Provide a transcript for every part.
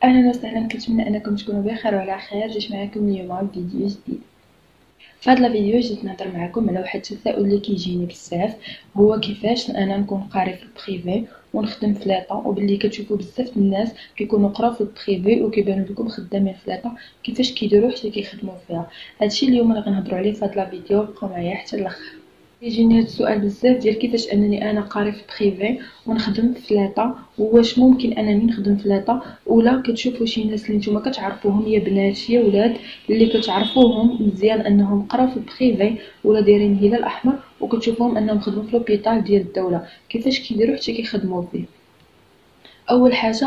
اهلا وسهلا، كنتمنى انكم تكونوا بخير وعلى خير. جيت معكم اليوم بفيديو جديد. في هذا الفيديو جيت نهضر معكم على واحد التساؤل اللي كيجيني بزاف، هو كيفاش انا نكون قاري في البريفي ونخدم في لاطا، وباللي كتشوفوا بزاف الناس كيكونوا قراو في البريفي وكيبانوا لكم خدامين في لاطا، كيفاش كيديروا حتى كيخدموا فيها. هادشي اليوم اللي غنهضروا عليه في هذا الفيديو، بقاو معايا حتى الاخر. يجيني هاد السؤال بزاف ديال كيفاش انني انا قاري في بريفي ونخدم في لاطا، واش ممكن انني نخدم في لاطا. ولا كتشوفوا شي ناس اللي نتوما كتعرفوهم، يا بنات يا ولاد، اللي كتعرفوهم مزيان انهم قراو في بريفي ولا دايرين الهلال الاحمر، وكتشوفوهم انهم خدموا في لوبيتال ديال الدوله، كيفاش كيديروا حتى كيخدموا فيه. اول حاجه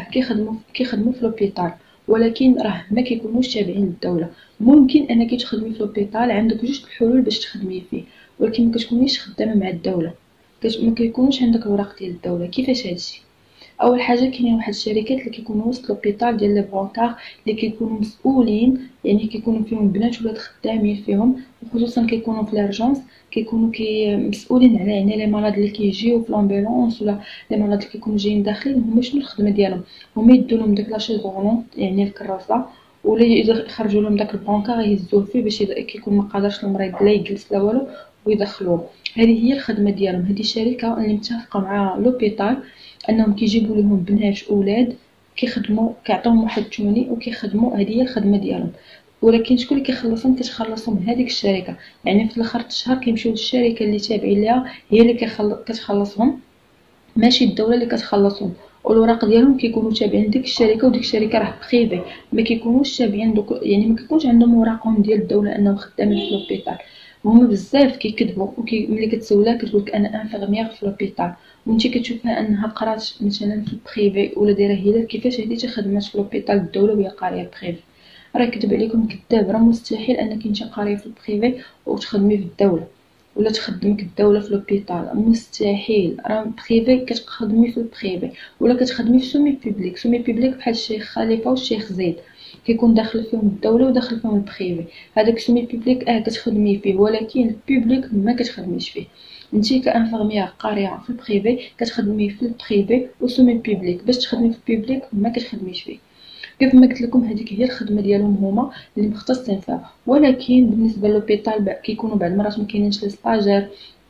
كيخدموا في لوبيتال، ولكن راه ما كيكونوش تابعين للدوله. ممكن انك تخدمي في لوبيتال، عندك جوج الحلول باش تخدمي فيه، ولكن ما كتكونيش خدامه مع الدوله، ما كيكونوش عندك الوراق ديال الدوله. كيفاش هادشي؟ اول حاجه كاينين واحد الشركات اللي كيكونوا وسط لوبيتال ديال لي برونكار، اللي كيكونوا مسؤولين، يعني كيكونوا فيهم بنات ولاد خدامين فيهم، وخصوصا كيكونوا في لارجونس، كيكونوا مسؤولين على يعني لي مرض اللي كيجيو في لامبولانس، ولا لي مرض اللي كيكونوا جايين داخلين. هما شنو الخدمه ديالهم؟ هما يدوا لهم داك لاشيز فولونت، يعني الكراسه، ولا يخرجوا لهم داك البرونكار يهزوه فيه باش كيكون ما قادرش المريض لا يجلس لا والو، ويدخلوه. هذه هي الخدمه ديالهم. هذه شركه اللي متفقه مع لوبيتال انهم كيجيبوا لهم بنات اولاد كيخدموا، كيعطيوهم واحد الثمني وكيخدموا. هذه هي الخدمه ديالهم. ولكن شكون اللي كيخلصهم؟ كتخلصهم هذيك الشركه، يعني في الاخر الشهر كيمشيو للشركه اللي تابعين ليها، هي اللي كتخلصهم، ماشي الدوله اللي كتخلصهم. والوراق ديالهم كيكونوا تابعين لديك الشركه، وديك الشركه راه بريفي، ما كيكونوش تابعين دوك، يعني ما كيكونش عندهم وراقهم ديال الدوله انهم خدامين في لوبيتال. هما بزاف كيكذبوا، ملي كتسولها كتقولك انا انفيرميير في لوبيتال، وانت كتشوفها انها قرات مثلا في البريفي ولا دايره هلال، كيفاش هادي خدمات في لوبيتال الدوله وهي قاريه بريفي؟ راه كذب عليكم كذاب. راه مستحيل انك انت قاريه في البريفي وتخدمي في الدوله، ولا تخدمك الدوله في لوبيتال. مستحيل. راه بريفي كتخدمي في البريفي، ولا كتخدمي في سومي بوبليك. سومي بوبليك بحال الشيخ خليفه والشيخ زيد، كيكون داخل فيهم الدوله وداخل فيهم البريفي. هذاك سومي بوبليك كتخدمي فيه، ولكن البوبليك ما كتخدميش فيه. انتي كانفيرميير قاريه في البريفي كتخدمي في البريفي وسومي بوبليك. باش تخدمي في البوبليك ما كتخدميش فيه. كيف ما قلت لكم، هذيك هي الخدمه ديالهم هما اللي مختصين فيها. ولكن بالنسبه للوبيتال كيكونوا بعض المرات ما كاينينش لي ستاجير،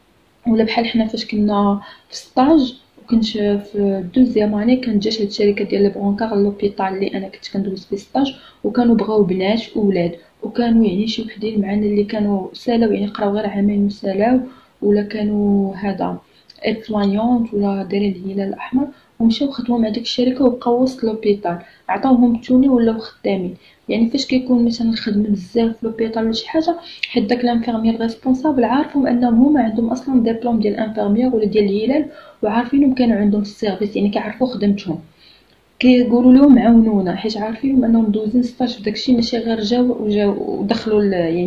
ولا بحال حنا فاش كنا في ستاج وكنت في دوزيام اني، كانت جات هاد الشركه ديال لي برونكار لوبيتال اللي انا كنت كندوز في ستاج، وكانوا بغاو بنات وولاد، وكانوا يعني شي وحدين معنا اللي كانوا سالاو، يعني قراو غير عامين وسالاو، ولا كانوا هذا ايفلانيونت ولا دايرين الهلال الاحمر، ومشاو خدموا مع ديك الشركه وبقاو وسط لوبيتال، عطاوهم التوني ولاو خدامين. يعني فاش كيكون مثلا خدمه بزاف في لوبيتال ولا شي حاجه، حيت داك الانفيرميير ريسبونسابل عارفهم انهم هما عندهم اصلا ديبلوم ديال الانفيرميير ولا ديال الهلال، وعارفينهم كانوا عندهم السيرفيس، يعني كيعرفوا خدمتهم، كيقولوا لهم عاونونا، حيت عارفين انهم دوزين ستاج في داكشي، ماشي غير جاو ودخلوا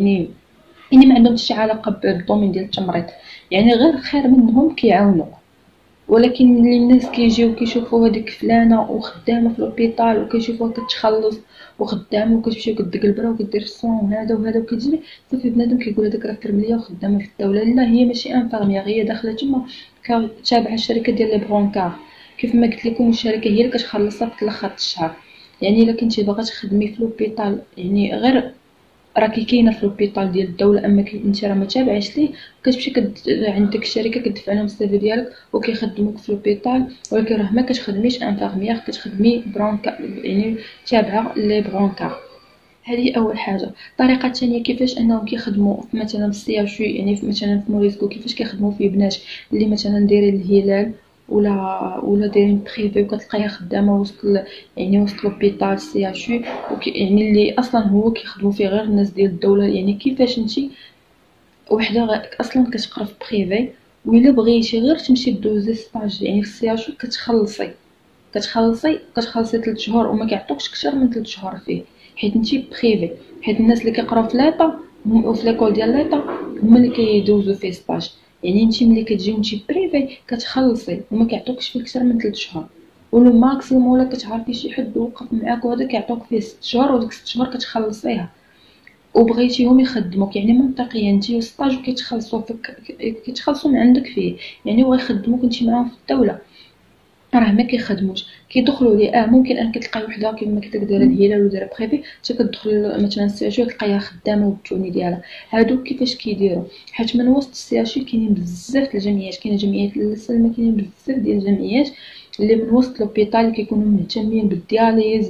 يعني ما عندهم شي علاقه بالدومين ديال التمريض، يعني غير خير منهم كيعاونوا. ولكن ملي الناس كيجيو كيشوفوا هذيك فلانه وخدامه في لوبيتال، وكيشوفوها كتخلص وخدامه وكتمشي وكدق البرا وكدير الصون وهذا وهذا وكتجري، صافي بنادم كيقول هذيك راه فرمليه وخدامه في الدوله. لا، هي ماشي انفيرميير، هي داخله تما تابعه الشركه ديال لي برونكار. كيف ما قلت لكم، الشركه هي اللي كتخلصها في الاخر الشهر. يعني الا كنتي باغا تخدمي في لوبيتال، يعني غير راكي كاينه في لوبيتال ديال الدوله، اما انت راه ما تابعاش ليه، كتمشي عند ديك الشركه كتدفع لهم السيفي ديالك وكيخدموك في لوبيتال. ولكن راه ما كتخدميش انفيرميير، كتخدمي برونكا، يعني تابعه لي برونكا. هذه اول حاجه. الطريقه الثانيه كيفاش انهم كيخدموا مثلا في السي اش يعني مثلا في موريسكو، كيفاش كيخدموا فيه بنات اللي مثلا دايرين الهلال ولا دايرين بريفي، وكتلقايها خدامه وسط يعني وسط لوبيتال سي اش، يعني اللي اصلا هو كيخدموا فيه غير الناس ديال الدوله. يعني كيفاش انتي وحده اصلا كتقرا في بريفي، وإلا بغيتي غير تمشي دوزي ستاج يعني في السي اش، كتخلصي 3 شهور، وما كيعطوكش اكثر من 3 شهور فيه، حيت انتي بريفي. حيت الناس اللي كيقراو في ليطا وفي ليكول ديال ليطا هما اللي كيدوزو فيه ستاج. يعني انتي ملي كتجي وانتي بريفي كتخلصي وما كيعطوكش فيه اكثر من 3 شهور، ولو ماكسيموم ولا كتعرفي شي حد وقف معاك وهذا كيعطوك فيه 6 شهور، وديك 6 شهور كتخلصيها وبغيتيهم يخدموك. يعني منطقيا انتي وستاج كيتخلصوا فيك، كيتخلصوا من عندك فيه، يعني هو يخدموك انتي معاهم في الدوله. راه ما كيخدموش، كيدخلوا لي ممكن انك تلقاي وحده كيما قلت لك دايره الهلال ودايره بريفي، حتى كتدخل مثلا السياشو تلقايها خدامه والتوني ديالها. هادو كيفاش كيديروا؟ حيت من وسط السياشو كاينين بزاف الجمعيات، كاينه جمعيات السلمى، كاينين بزاف ديال الجمعيات اللي من وسط لوبيطال اللي كيكونوا مهتمين بالدياليز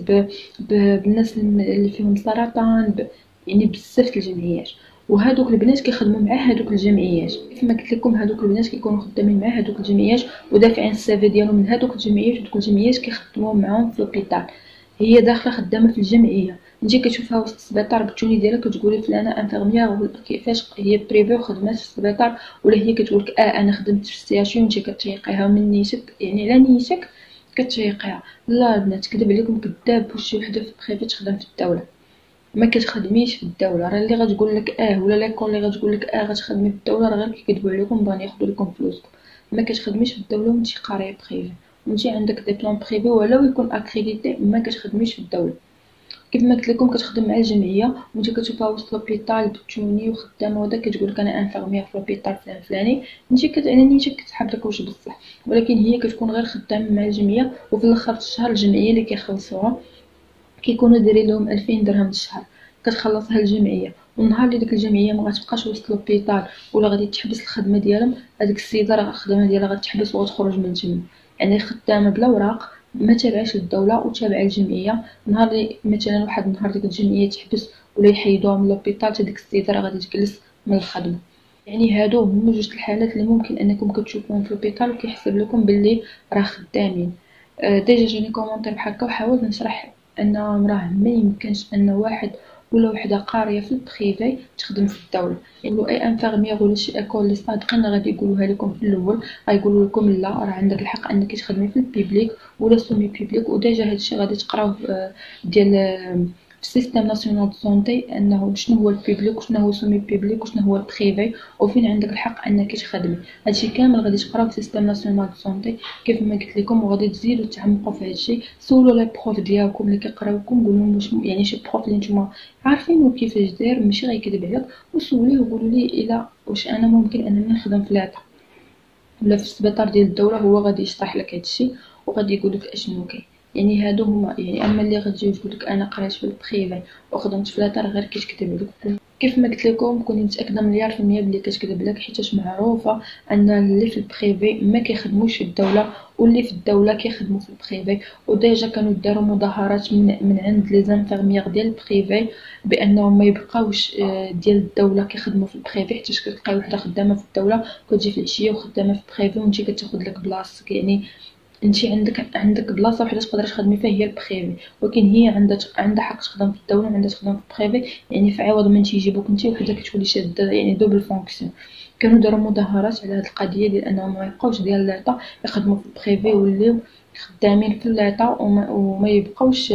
بالناس اللي فيهم سرطان يعني بزاف الجمعيات. وهادوك البنات كيخدموا مع هادوك الجمعيات، كيف ما قلت لكم هادوك البنات كيكونوا خدامين مع هادوك الجمعيات ودافعين السافي ديالهم من هادوك الجمعيات، ودوك الجمعيات كيخدموا معاهم في لوبيطال. هي داخله خدامه في الجمعيه، انت كتشوفها وسط السبيطار بالتوني ديالها كتقولي فلانه انفيرميير، كيفاش هي بريفي وخدمات في السبيطار، ولا هي كتقولك انا خدمت في السياشيو وانت كتيقيها من نيتك، يعني على نيتك كتيقيها. لا البنات كذب عليكم كذاب، وشي وحده في بريفي تخدم في الدوله ما كتخدميش في الدوله. راه اللي غتقول لك ولا ليكول اللي غتقول لك غتخدمي في الدوله راه غير كيكذبوا عليكم بغا ياخذوا لكم فلوسكم. ما كتخدميش في الدوله وانت قاريه بريفي، وانت عندك دي بلان بريفي ولو يكون اكريديتي ما كتخدميش في الدوله. كيف ما قلت لكم كتخدم مع الجمعيه، وانت كتشوفها وسط لوبيطال بالتوني وخدامه ودا كتقول لك انا انفيرميير في لوبيطال فلان فلاني، انت على نيتك كتحب لك واش بصح، ولكن هي كتكون غير خدامه مع الجمعيه. وفي الاخر الشهر الجمعيه اللي كيخلصوها كيكونوا دايرين لهم 2000 درهم الشهر كتخلصها الجمعيه. والنهار اللي ديك الجمعيه ما غتبقاش وسط لوبيطال ولا غادي تحبس الخدمه ديالهم، هذيك السيده راه الخدمه ديالها غتحبس وغتخرج من تما. يعني خدامه بلا وراق ما تابعاش للدوله وتابعه الجمعيه. نهار اللي مثلا واحد النهار ديك الجمعيه تحبس ولا يحيدوها من لوبيطال، حتى ديك السيده راه غادي تجلس من الخدمه. يعني هادو هما جوج الحالات اللي ممكن انكم كتشوفوهم في لوبيطال وكيحسب لكم باللي راه خدامين. ديجا جاني كومونتير بحال هكا وحاولت نشرح ان راه ما يمكنش ان واحد ولا وحده قاريه في البريفي تخدم في الدوله. يقولوا اي انفيرميير ولا شي ايكول اللي صادقين غادي يقولوها لكم في الاول، غايقولوا لكم لا راه عندك الحق انك تخدمي في البيبليك ولا سومي بيبليك. وديجا هادشي غادي تقراوه ديال في السيستم ناسيونال دو سونتي انه شنو هو البيبليك وشنو هو سومي بيبليك وشنو هو البريفي وفين عندك الحق انك تخدمي. هادشي كامل غادي تقراوه في السيستم ناسيونال دو سونتي كيف ما قلت لكم، وغادي تزيدوا تعمقوا في هادشي. سولوا لي بروف ديالكم اللي كيقراوكم، قولوا لهم واش يعني شي بروف اللي نتوما عارفين كيفاش داير ماشي غيكذب عليك، وسوليه وقولوا لي الا واش انا ممكن انني نخدم في لاطا ولا في السبيطار ديال الدوله. هو غادي يشرح لك هادشي وغادي يقول لك اشنو كاين. يعني هادو هما يعني اما اللي غتجي تقول لك انا قريت في البريفي وخدمت في لاطا غير كتكذب عليك. كيف ما قلت لكم كوني متاكده مليار في المية بلي كتكذب لك، حيتاش معروفه ان اللي في البريفي ما كيخدموش في الدوله واللي في الدوله كيخدموا في البريفي. وديجا كانوا داروا مظاهرات من عند لي زانفيرميير ديال البريفي بانهم ما يبقاوش ديال الدوله كيخدموا في البريفي، حيت كتلقاي وحده خدامه في الدوله كتجي في العشيه وخدامه في البريفي وانت كتاخذ لك بلاصتك. يعني انت عندك بلاصه وحده تقدري تخدمي فيها هي البريفي، ولكن هي عندها حق تخدم في الدوله وعندها تخدم في البريفي. يعني في عوض ما تيجيبوك انت وحده كتولي شاده يعني دوبل فونكسيون. كانوا داروا مظاهرات على هذه القضيه ديال انهم ما يبقاوش ديال لاطا يخدموا في البريفي ويوليو خدامين في لاطا وما يبقاوش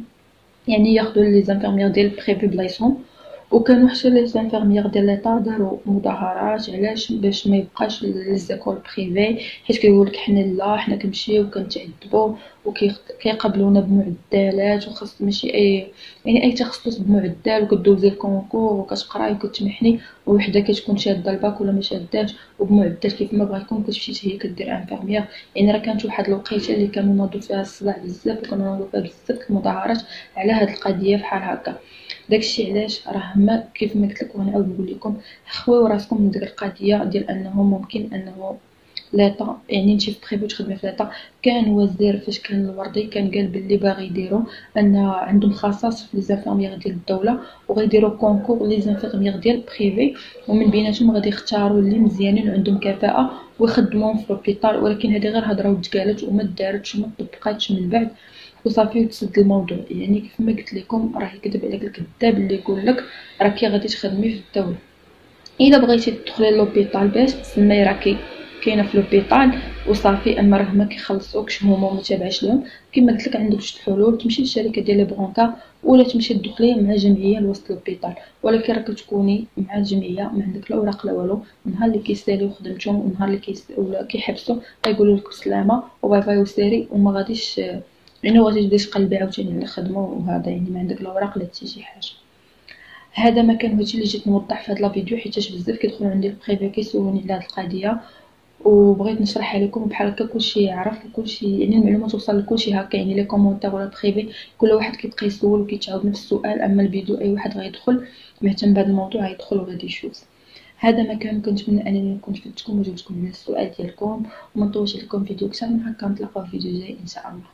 يعني ياخذوا لي زانفيرميير ديال البريفي بلايصهم. وكانوا حتى لي زانفيرميير ديال ليطا داروا مظاهرات علاش باش ما يبقاش لي زيكول بريفي، حيت كيقول لك حنا لا حنا كنمشيو وكنتعذبوا وكيقبلونا بمعدلات وخاص ماشي اي تخصص بمعدل، وكدوزي الكونكور وكتقراي وكتمحني وحده كتكون شاده الباك ولا ما شاداش وبمعدل كيف ما بغا يكون كتمشي هي كدير انفيرميير. يعني راه كانت واحد الوقيته اللي كانوا ناضوا فيها الصداع بزاف وكانوا ناضوا فيها بزاف المظاهرات على هاد القضيه بحال هكا. داكشي علاش راه ما كيف ما قلت لكم ونعاود نقول لكم خويو راسكم من ديك القضيه ديال انه ممكن انه لاطا يعني انت في بريفي تخدمي في لاطا. كان وزير فاش كان الوردي كان قال باللي باغي يديروا ان عندهم خصاص في لي زانفيرميير ديال الدوله وغيديروا كونكور لي زانفيرميير ديال بريفي، ومن بيناتهم غادي يختاروا اللي مزيانين وعندهم كفاءه ويخدموهم في لوبيطال. ولكن هذه غير هضره وتقالت وما دارتش وما طبقاتش من بعد وصافي وتسد الموضوع. يعني كيف ما قلت لكم راه يكذب عليك الكذاب اللي يقول لك راكي غادي تخدمي في الدوله. الا بغيتي تدخلي لوبيطال باش تسمي راكي كاينه في لوبيطال وصافي، اما راه ما كيخلصوكش هما وما تابعش لهم. كما قلت لك عندك جوج حلول، تمشي للشركه ديال لي برونكا ولا تمشي تدخلي مع جمعيه لوسط لوبيطال. ولكن راك تكوني مع الجمعيه ما عندك لا اوراق لا والو. النهار اللي كيساليو خدمتهم والنهار اللي ولا كيحبسوا كيقولوا لك سلامه وباي باي وسيري وما غاديش يعني غادي تبداي تقلبي عاوتاني على الخدمه وهذا يعني ما عندك لا اوراق لا حتى شي حاجه. هذا ما كان هادشي اللي جيت نوضح في هذا الفيديو، حيت بزاف كيدخلوا عندي البريفي كيسولوني على هذه القضيه وبغيت نشرحها لكم بحال هكا كلشي يعرف وكلشي يعني المعلومه توصل لكلشي هكا، يعني لي كومونتير ولا بريفي كل واحد كيبقى يسول وكيتعاود نفس السؤال. اما الفيديو اي واحد غيدخل مهتم بهذا الموضوع غيدخل وغادي يشوف. هذا ما كان، كنتمنى انني نكون فدتكم وجبتكم من السؤال ديالكم وما نطولش عليكم فيديو اكثر من هكا. نتلاقاو في فيديو جاي ان شاء الله.